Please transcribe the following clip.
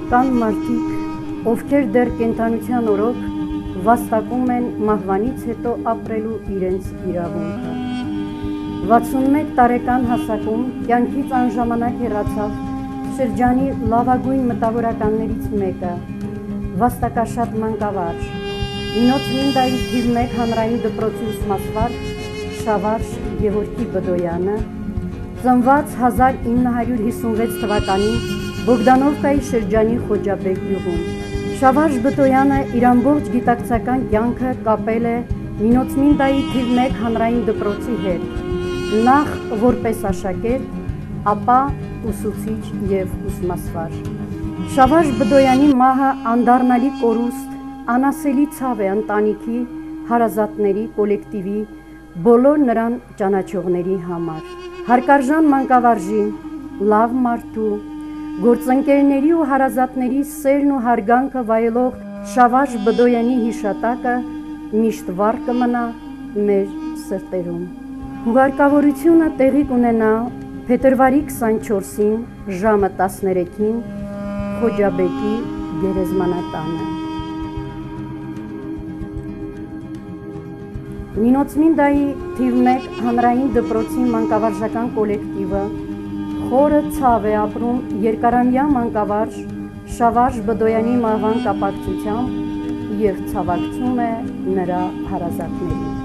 Կան մարդիկ, ովքեր դեռ կենդանության օրոք վաստակում են մահվանից հետո ապրելու իրենց իրավունքը։ 61 տարեկան հասակում կյանքից անժամանակ հեռացավ շրջանի լավագույն մտավորականներից մեկը, վաստակաշատ մանկավարժ, Նինոց Լինդայի թիվ 1 հանրային դպրոցի ուսմասվար Շավարժ Գևորգի Բդոյանը, ծնված 1956 թվականին Բոգդանովկայի շրջանի Խոջաբեկ գյուղում։ Շավարժ Բդոյանը իր ամբողջ գիտակցական կյանքը կապել է Նինոց Լինդայի թիվ 1 հանրային դպրոցի հետ, նախ որպես աշակերտ, ապա ուսուցիչ և ուսմասվար։ Շավարժ Բդոյանի մահը անդառնալի կորուստ, անասելի ցավ է ընտանիքի, հարազատների, կոլեկտիվի, բոլոր նրան ճանաչողների համար։ Հարգարժան մանկավարժի, լավ մարդու, գործընկերների ու հարազատների սերն ու հարգանքը վայելող Շավարժ Բդոյանի հիշատակը միշտ վառ կմնա մեր սրտերում։ Հուղարկավորությունը տեղի կունենա փետրվարի 24-ին ժամը 13-ին Խոջաբեկի գերեզմանատանը։ Նինոց Լինդայի թիվ 1 հանրային դպրոցի մանկավարժական կոլեկտիվը խորը ցավ է ապրում երկարամյա մանկավարժ Շավարժ Բդոյանի մահվան կապակցությամբ և ցավակցում է նրա հարազատներին։